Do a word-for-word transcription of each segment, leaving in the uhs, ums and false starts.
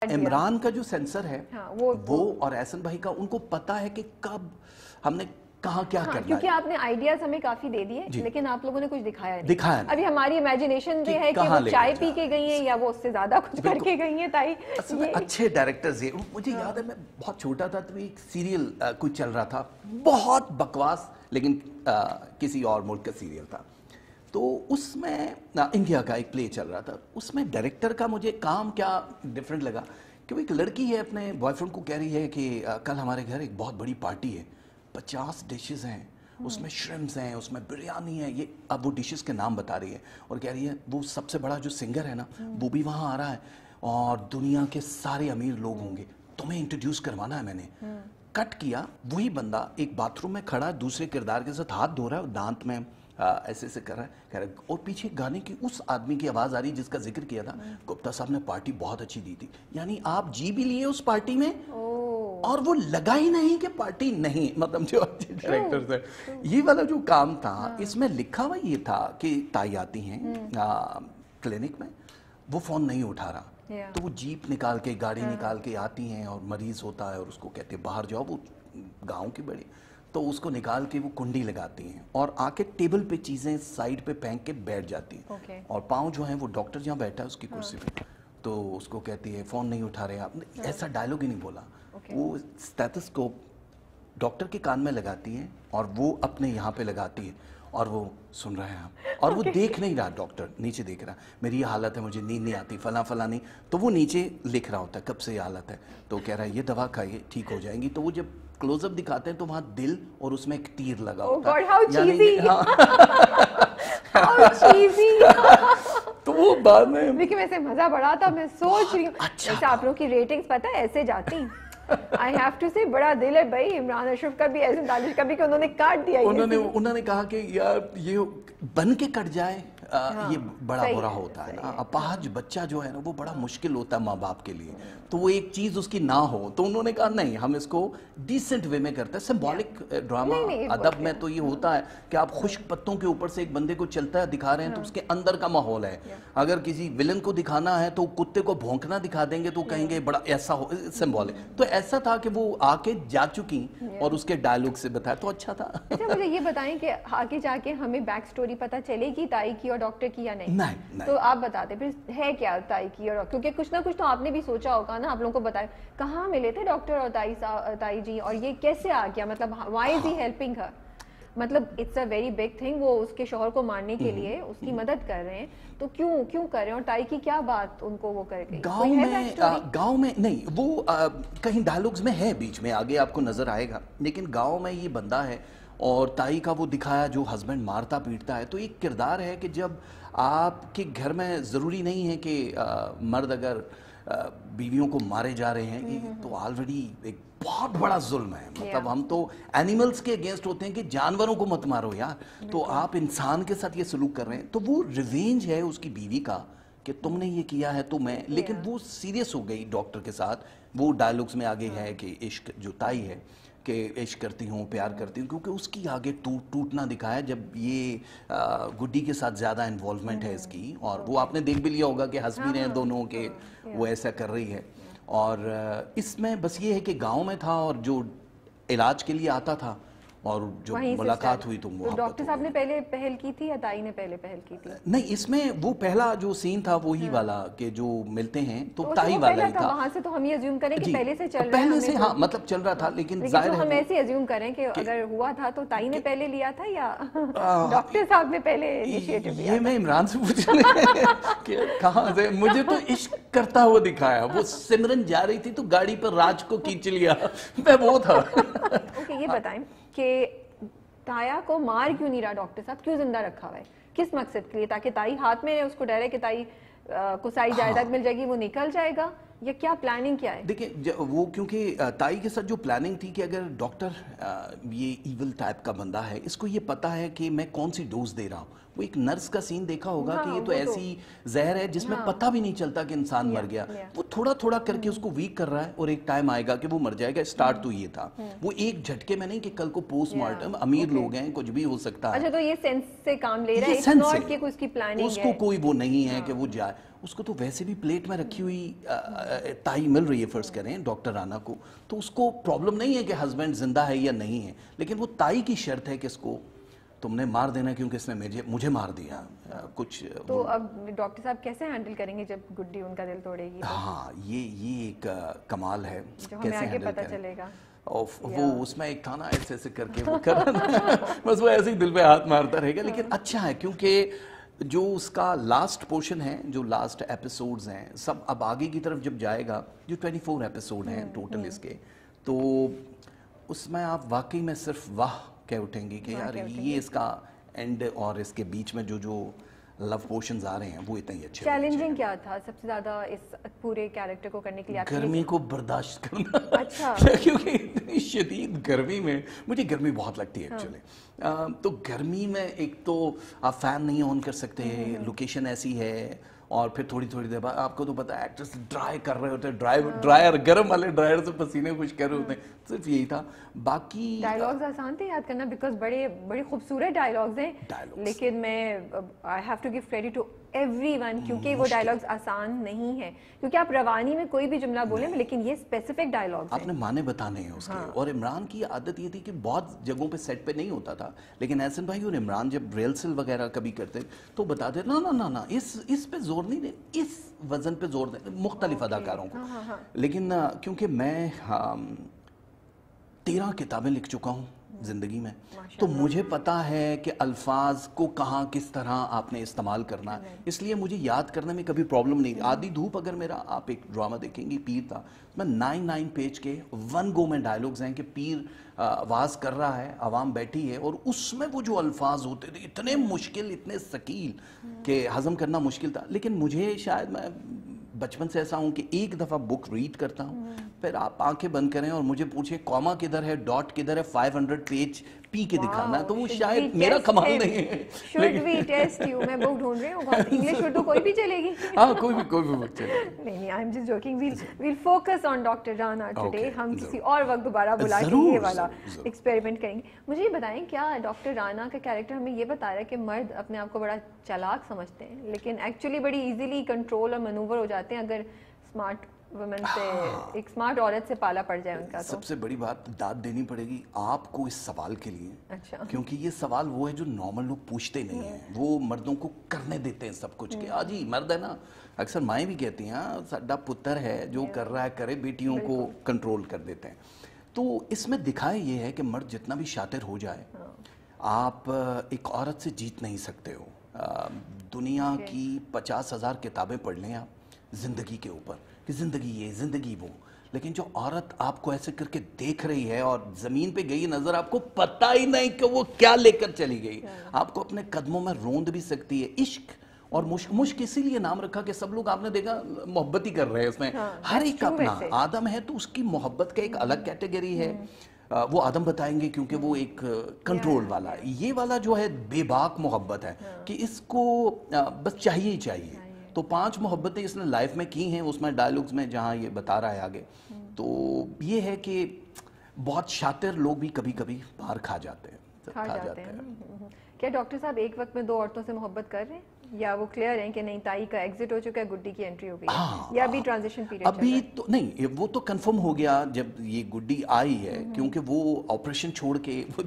عمران کا جو سینسر ہے وہ اور احسن بھائی کا، ان کو پتا ہے کہ کب ہم نے کہاں کیا کرنا ہے، کیونکہ آپ نے آئیڈیاز ہمیں کافی دے دیے لیکن آپ لوگوں نے کچھ دکھایا نہیں دکھایا نہیں. ابھی ہماری امیجنیشن یہ ہے کہ وہ چائے پی کے گئی ہیں یا وہ اس سے زیادہ کچھ کر کے گئی ہیں. تائی اچھے ڈائریکٹرز ہیں. مجھے یاد ہے میں بہت چھوٹا تھا تو ایک سیریل کچھ چل رہا تھا بہت بکواس لیکن کسی اور ملک کا سیریل تھا، تو اس میں انڈیا کا ایک پلے چل رہا تھا. اس میں ڈائریکٹر کا مجھے کام کیا ڈیفرنٹ لگا کہ وہ ایک لڑکی ہے اپنے بوائے فرینڈ کو کہہ رہی ہے کہ کل ہمارے گھر ایک بہت بڑی پارٹی ہے، پچاس ڈشز ہیں، اس میں شرمز ہیں، اس میں بریانی ہے، یہ اب وہ ڈشز کے نام بتا رہی ہے اور کہہ رہی ہے وہ سب سے بڑا جو سنگر ہے نا وہ بھی وہاں آ رہا ہے اور دنیا کے سارے امیر لوگ ہوں گے، تمہیں انٹروڈیوس کروانا ہے. میں نے کٹ کیا، وہی بندہ ایک باتھ روم میں کھڑا ہے دوسرے کردار کے ساتھ ہاتھ دھو رہا ہے اور دانت میں ایسے ایسے کر رہا ہے کہہ رہا ہے، اور پیچھے گانے کی اس آدمی کی آواز آ رہی جس کا ذکر کیا تھا، گپتا صاحب نے پارٹی بہت اچھی دی تھی. یعنی آپ جی بھی لیے اس پارٹی میں اور وہ لگا ہی نہیں کہ پارٹی نہیں. مطلب جو اچھے ڈائریکٹرز ہیں یہ والا جو کام تھا اس میں لکھا ہوا یہ تھا کہ تائی آتی ہیں کلینک میں، وہ فون نہیں اٹھا رہا تو وہ جیپ نکال کے گاڑی نکال کے آتی ہیں اور مریض ہوتا ہے اور اس کو کہتے ہیں باہر جاؤ، وہ گاؤں کی بڑی، تو اس کو نکال کے وہ کنڈی لگاتی ہیں اور آ کے ٹیبل پہ چیزیں سائڈ پہ پھینک کے بیٹھ جاتی ہیں اور پاؤں جو ہیں وہ ڈاکٹر جہاں بیٹھا ہے اس کی کرسی پہ، تو اس کو کہتی ہے فون نہیں اٹھا رہے آپ. ایسا ڈائلاگ ہی نہیں بولا، وہ اسٹیتھوسکوپ ڈاکٹر کے کان میں لگاتی ہے اور وہ اپنے یہاں پہ لگاتی ہے اور وہ سن رہے ہیں اور وہ دیکھ نہیں رہا، ڈاکٹر نیچے دیکھ رہا، میری یہ حالت ہے، مجھے نیند نہیں آتی، فلاں فلاں نہیں، تو وہ نیچے لکھ رہا ہوتا ہے کب سے یہ حالت ہے، تو کہہ رہا ہے یہ دوا کھائیے ٹھیک ہو جائیں گی. تو وہ جب کلوز اپ دکھاتے ہیں تو وہاں دل اور اس میں ایک تیر لگا ہوتا ہے، تو وہ بعد میں لیکن ویسے مزہ بڑا تھا. میں سوچ رہی ہوں ویسے آپ لوگوں کی ریٹنگز پتہ ہے ایسے جاتی ہیں. I have to say بڑا دل ہے بھائی عمران اشرف کا بھی، احسن دانش کا بھی، کہ انہوں نے کاٹ دیا. انہوں نے انہوں نے کہا کہ یار یہ بن کے کٹ جائے یہ بڑا برا ہوتا ہے نا، اپاہج بچہ جو ہے نا وہ بڑا مشکل ہوتا ہے ماں باپ کے لیے، تو وہ ایک چیز اس کی نہ ہو، تو انہوں نے کہا نہیں ہم اس کو ڈیسنٹ وے میں کرتے ہیں. سمبولک ڈرامہ ادب میں تو یہ ہوتا ہے کہ آپ خشک پتوں کے اوپر سے ایک بندے کو چلتا ہے دکھا رہے ہیں تو اس کے اندر کا ماحول ہے. اگر کسی ولن کو دکھانا ہے تو کتے کو بھونکنا دکھا دیں گے تو کہیں گے بڑا ایسا ہو، سمبولک. تو ایسا تھا کہ وہ آ کے جا چکی اور اس کے ڈائلوگ سے بتایا تو اچھا تھا. اچھا مجھے یہ بتائیں کہ آگے جا کے ہمیں بیک سٹوری پتہ چلے گی تائی کی اور ڈاکٹر کی یا نہیں؟ تو آپ بتاتے پھر ہے کیا تائی کی اور، کیونکہ کچھ نہ کچھ تو آپ نے بھی سوچا ہوگا نا، آپ لوگوں کو بتائیں کہاں ملے تھے ڈاکٹر اور تائی تائی جی اور یہ کیسے آ گیا، مطلب وائی از ہی ہیلپنگ ہر، مطلب it's a very big thing, وہ اس کے شوہر کو مارنے کے لیے اس کی مدد کر رہے ہیں، تو کیوں کیوں کر رہے ہیں اور تائی کی کیا بات ان کو وہ کر گئی؟ گاؤں میں گاؤں میں نہیں، وہ کہیں ڈائلوگز میں ہے بیچ میں آگے آپ کو نظر آئے گا، لیکن گاؤں میں یہ بندہ ہے اور تائی کا وہ دکھایا جو ہسبینڈ مارتا پیٹتا ہے. تو ایک کردار ہے کہ جب آپ کے گھر میں ضروری نہیں ہے کہ مرد اگر بیویوں کو مارے جا رہے ہیں، یہ تو آلریڈی ایک بہت بڑا ظلم ہے. مطلب ہم تو اینیملز کے اگینسٹ ہوتے ہیں کہ جانوروں کو مت مارو یار، تو آپ انسان کے ساتھ یہ سلوک کر رہے ہیں. تو وہ ریونج ہے اس کی بیوی کا کہ تم نے یہ کیا ہے تو میں، لیکن وہ سیریس ہو گئی ڈاکٹر کے ساتھ. وہ ڈائلوگز میں آگے ہے کہ عشق جو تائی ہے کہ عشق کرتی ہوں پیار کرتی ہوں، کیونکہ اس کی آگے ٹوٹنا دکھایا جب یہ گڈی کے ساتھ زیادہ انوالومنٹ ہے اس کی، اور وہ آپ نے دیکھ بھی لیا ہوگا کہ ہنس بھی رہے ہیں دونوں کہ وہ ایسا کر رہی ہے. اور اس میں بس یہ ہے کہ گاؤں میں تھا اور جو علاج کے لیے آتا تھا اور جو ملاقات ہوئی تو محبت. ڈاکٹر صاحب نے پہلے پہل کی تھی یا تائی نے پہلے پہل کی تھی؟ نہیں، اس میں وہ پہلا جو سین تھا وہی والا کہ جو ملتے ہیں تو تائی والا ہی تھا. وہاں سے تو ہم یہ ازیوم کریں کہ پہلے سے چل رہا ہے، پہلے سے ہاں مطلب چل رہا تھا، لیکن ظاہر ہے ہم ایسے ازیوم کریں کہ اگر ہوا تھا تو تائی نے پہلے لیا تھا یا ڈاکٹر صاحب نے پہلے انیشیٹو لیا؟ یہ میں عمران سے پوچھنے کہ کہاں سے، مجھے تو عشق کرتا ہوا دکھایا. وہ سمرن جا رہی تھی تو گاڑی پر راج کو کھینچ لیا، میں وہ تھا. اوکے یہ بتائیں کہ تایا کو مار کیوں نہیں رہا ڈاکٹر صاحب، کیوں زندہ رکھا ہوا ہے، کس مقصد کے لیے؟ تاکہ تائی ہاتھ میں اس کو ڈر ہے کہ تائی کو ساری جائیداد مل جائے گی وہ نکل جائے گا، یا کیا پلاننگ کیا ہے؟ دیکھیں وہ کیونکہ تائی کے ساتھ جو پلاننگ تھی کہ اگر ڈاکٹر یہ ایول ٹائپ کا بندہ ہے، اس کو یہ پتا ہے کہ میں کون سی ڈوز دے رہا ہوں. وہ ایک نرس کا سین دیکھا ہوگا کہ یہ تو ایسی زہر ہے جس میں پتہ بھی نہیں چلتا کہ انسان مر گیا. وہ تھوڑا تھوڑا کر کے اس کو ویک کر رہا ہے اور ایک ٹائم آئے گا کہ وہ مر جائے گا. اسٹارٹ تو یہ تھا، وہ ایک جھٹکے میں نہیں کہ کل کو پوسٹ مارٹم، امیر لوگ ہیں کچھ بھی ہو سکتا ہے. اچھا تو یہ سینس سے کام لے رہا ہے، اس نوٹ کہ اس کی پلاننگ ہے، اس کو کوئی وہ نہیں ہے کہ وہ جائے. اس کو تو ویسے بھی پلیٹ میں رکھی ہوئی تائی مل رہی ہے فرض کریں ڈاکٹر رانا کو, تو اس کو پرابلم نہیں ہے کہ ہسبینڈ زندہ ہے یا نہیں ہے, لیکن وہ تائی کی شرط ہے کہ اس کو تم نے مار دینا کیونکہ اس نے مجھے مجھے مار دیا کچھ. تو اب ڈاکٹر صاحب کیسے ہینڈل کریں گے جب گڈی ان کا دل توڑے گی؟ ہاں یہ یہ ایک کمال ہے, جو ہمیں آگے پتہ چلے گا. وہ اس میں ایک تھا نا ایسے ایسے کر کے وہ کر بس وہ ایسے ہی دل پہ ہاتھ مارتا رہے گا, لیکن اچھا ہے کیونکہ جو اس کا لاسٹ پورشن ہے, جو لاسٹ ایپیسوڈز ہیں سب اب آگے کی طرف جب جائے گا, جو ٹوینٹی فور ایپیسوڈ ہیں ٹوٹل اس کے, تو اس میں آپ واقعی میں صرف واہ کہہ اٹھیں گی کہ یار یہ اس کا اینڈ اور اس کے بیچ میں جو جو لو پورشنز آ رہے ہیں وہ اتنے ہی اچھے. چیلنجنگ کیا تھا سب سے زیادہ اس پورے کیریکٹر کو کرنے کے لیے؟ گرمی کو برداشت کرنا. اچھا. کیونکہ اتنی شدید گرمی میں, مجھے گرمی بہت لگتی ہے ایکچولی, تو گرمی میں ایک تو آپ فین نہیں آن کر سکتے, لوکیشن ایسی ہے, اور پھر تھوڑی تھوڑی دیر بعد آپ کو تو پتا ہے ایکٹرس ڈرائی کر رہے ہوتے ہیں, ڈرائی ڈرائر گرم والے ڈرائر سے پسینے خوش کر رہے ہوتے ہیں, صرف یہی تھا. باقی ڈائلاگز آسان تھے یاد کرنا بیکاز بڑے بڑے خوبصورت ڈائلاگز ہیں, لیکن میں I have to give credit to everyone کیونکہ وہ ڈائلاگز آسان نہیں ہے, کیونکہ آپ روانی میں کوئی بھی جملہ بولیں لیکن یہ اسپیسیفک ڈائلاگز آپ نے معنی بتانے ہیں اس کے. اور عمران کی عادت یہ تھی کہ بہت جگہوں پہ سیٹ پہ نہیں ہوتا تھا, لیکن احسن بھائی اور عمران جب ریلسل وغیرہ کبھی کرتے تو بتاتے نا نا نا نا اس اس پہ زور نہیں دے, اس وزن پہ زور دے, مختلف اداکاروں کو. لیکن کیونکہ میں تیرہ کتابیں لکھ چکا ہوں زندگی میں, تو مجھے پتا ہے کہ الفاظ کو کہاں کس طرح آپ نے استعمال کرنا ہے, اس لیے مجھے یاد کرنے میں کبھی پرابلم نہیں. آدھی دھوپ اگر میرا آپ ایک ڈرامہ دیکھیں گی پیر تھا, میں نائن نائن پیج کے ون گو میں ڈائلوگز ہیں کہ پیر آواز کر رہا ہے, عوام بیٹھی ہے, اور اس میں وہ جو الفاظ ہوتے تھے اتنے مشکل اتنے ثقیل کہ ہضم کرنا مشکل تھا. لیکن مجھے شاید میں بچپن سے ایسا ہوں کہ ایک دفعہ بک ریڈ کرتا ہوں, پھر آپ آنکھیں بند کریں اور مجھے پوچھیں کوما کدھر ہے, ڈاٹ کدھر ہے, فائیو ہنڈریڈ پیج پی کے دکھانا ہے, تو وہ شاید میرا کمال نہیں ہے. should we test you? میں بک ڈھونڈ رہی ہوں, انگلش اردو کوئی بھی چلے گی. ہاں کوئی بھی کوئی بھی بک چلے گی. نہیں نہیں I'm just joking. we'll we'll focus on doctor Rana today. ہم کسی اور وقت دوبارہ بلا کے یہ والا ایکسپیریمنٹ کریں گے. مجھے یہ بتائیں کیا ڈاکٹر رانا کا کیریکٹر ہمیں یہ بتا رہا ہے کہ مرد اپنے آپ کو بڑا چالاک سمجھتے ہیں لیکن ایکچولی بڑی ایزیلی کنٹرول اور مینوور ہو جاتے ہیں اگر اسمارٹ وومن سے, ایک اسمارٹ عورت سے پالا پڑ جائے ان کا؟ سب سے بڑی بات داد دینی پڑے گی آپ کو اس سوال کے لیے. اچھا. کیونکہ یہ سوال وہ ہے جو نارمل لوگ پوچھتے نہیں ہیں, وہ مردوں کو کرنے دیتے ہیں سب کچھ کہ آجی مرد ہے نا. اکثر مائیں بھی کہتی ہیں سڈا پتر ہے جو کر رہا ہے کرے, بیٹیوں کو کنٹرول کر دیتے ہیں. تو اس میں دکھائے یہ ہے کہ مرد جتنا بھی شاطر ہو جائے آپ ایک عورت سے جیت نہیں سکتے ہو. دنیا کی پچاس ہزار کتابیں پڑھ لیں آپ زندگی کے اوپر کہ زندگی یہ زندگی وہ, لیکن جو عورت آپ کو ایسے کر کے دیکھ رہی ہے اور زمین پہ گئی نظر, آپ کو پتہ ہی نہیں کہ وہ کیا لے کر چلی گئی, آپ کو اپنے قدموں میں روند بھی سکتی ہے. عشق اور مشک, مشک اسی لیے نام رکھا کہ سب لوگ آپ نے دیکھا محبت ہی کر رہے ہیں اس میں, ہر ایک اپنا. آدم ہے تو اس کی محبت کا ایک الگ کیٹیگری ہے, وہ آدم بتائیں گے کیونکہ وہ ایک کنٹرول والا ہے. یہ والا جو ہے بے باک محبت ہے کہ اس کو بس چاہیے ہی چاہیے. تو پانچ محبتیں اس نے لائف میں کی ہیں, اس میں ڈائلوگز میں جہاں یہ بتا رہا ہے آگے. تو یہ ہے کہ بہت شاطر لوگ بھی کبھی کبھی باہر کھا جاتے ہیں, کھا جاتے ہیں. کیا ڈاکٹر صاحب ایک وقت میں دو عورتوں سے محبت کر رہے ہیں یا وہ کلیئر ہیں کہ نہیں تائی کا ایگزٹ ہو چکا ہے, گڈی کی انٹری ہو گئی ہے, یا ابھی ٹرانزیشن پیریڈ؟ ابھی تو نہیں, وہ تو کنفرم ہو گیا جب یہ گڈی آئی ہے, کیونکہ وہ آپریشن چھوڑ کے وہ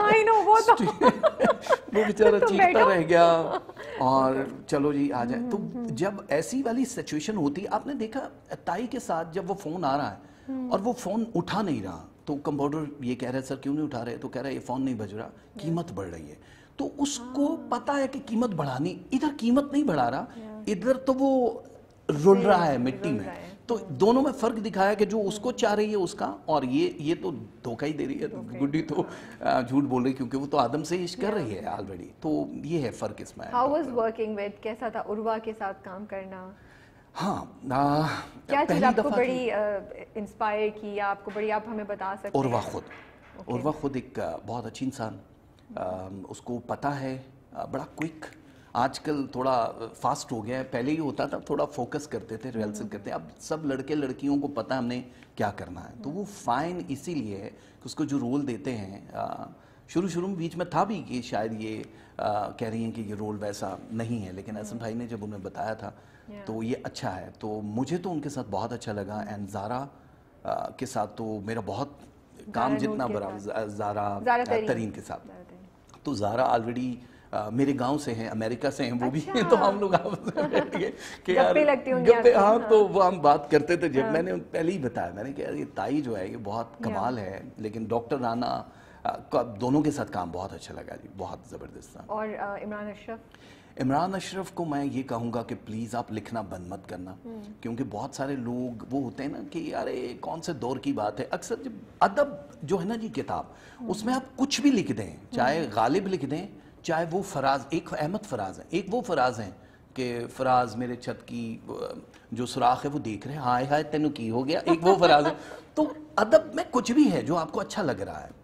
بیچارہ چیختا رہ گیا اور چلو جی آ جائے. تو جب ایسی والی سچویشن ہوتی, آپ نے دیکھا تائی کے ساتھ جب وہ فون آ رہا ہے اور وہ فون اٹھا نہیں رہا, تو کمپاؤنڈر یہ کہہ رہے سر کیوں نہیں اٹھا رہے, تو کہہ رہا ہے یہ فون نہیں بج رہا, قیمت بڑھ رہی ہے. تو اس کو پتا ہے کہ قیمت بڑھانی, ادھر قیمت نہیں بڑھا رہا, ادھر تو وہ رول رہا ہے مٹی میں. تو دونوں میں فرق دکھایا کہ جو اس کو چاہ رہی ہے اس کا, اور یہ یہ تو دھوکہ ہی دے رہی ہے, گڈی تو جھوٹ بول رہی کیونکہ وہ تو آدم سے عشق کر رہی ہے آلریڈی. تو یہ ہے فرق اس میں. ہاؤ واز ورکنگ وتھ, کیسا تھا عروہ کے ساتھ کام کرنا؟ ہاں کیا چیز آپ کو بڑی انسپائر کی یا آپ کو بڑی, آپ ہمیں بتا سکتے ہیں؟ عروہ خود, عروہ خود ایک بہت اچھی انسان, اس کو پتہ ہے, بڑا کوئک. آج کل تھوڑا فاسٹ ہو گیا ہے, پہلے ہی ہوتا تھا تھوڑا فوکس کرتے تھے, ریہرسل کرتے ہیں. اب سب لڑکے لڑکیوں کو پتہ ہے ہم نے کیا کرنا ہے. تو وہ فائن اسی لیے ہے کہ اس کو جو رول دیتے ہیں, شروع شروع میں بیچ میں تھا بھی کہ شاید یہ کہہ رہی ہیں کہ یہ رول ویسا نہیں ہے, لیکن احسن بھائی نے جب انہیں بتایا تھا تو یہ اچھا ہے. تو مجھے تو ان کے ساتھ بہت اچھا لگا. اینڈ زارا کے ساتھ تو میرا بہت کام جتنا بڑا, زارا ترین کے ساتھ. تو زارا آلریڈی میرے گاؤں سے ہیں, امریکہ سے ہیں وہ بھی ہیں, تو ہم لوگ آپس میں بیٹھ گئے کہ یار گپے, ہاں تو وہ ہم بات کرتے تھے. جب میں نے پہلے ہی بتایا, میں نے کہا یہ تائی جو ہے یہ بہت کمال ہے, لیکن ڈاکٹر رانا دونوں کے ساتھ کام بہت اچھا لگا جی, بہت زبردست تھا. اور عمران اشرف, عمران اشرف کو میں یہ کہوں گا کہ پلیز آپ لکھنا بند مت کرنا, کیونکہ بہت سارے لوگ وہ ہوتے ہیں نا کہ یار کون سے دور کی بات ہے. اکثر جب ادب جو ہے نا جی کتاب, اس میں آپ کچھ بھی لکھ دیں, چاہے غالب لکھ دیں, چاہے وہ فراز, ایک احمد فراز ہیں, ایک وہ فراز ہیں کہ فراز میرے چھت کی جو سوراخ ہے وہ دیکھ رہے ہیں, ہائے ہائے تینوں کی ہو گیا, ایک وہ فراز ہے. تو ادب میں کچھ بھی ہے جو آپ کو اچھا لگ رہا ہے,